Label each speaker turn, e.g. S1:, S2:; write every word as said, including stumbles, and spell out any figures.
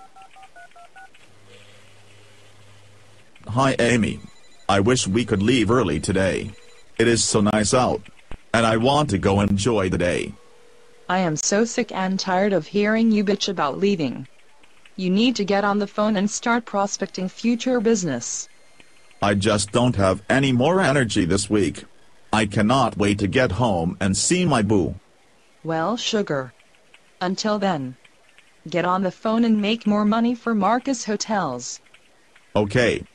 S1: Hi Amy. I wish we could leave early today. It is so nice out. And I want to go enjoy the day.
S2: I am so sick and tired of hearing you bitch about leaving. You need to get on the phone and start prospecting future business.
S1: I just don't have any more energy this week. I cannot wait to get home and see my boo.
S2: Well, sugar. Until then, get on the phone and make more money for Marcus Hotels.
S1: Okay.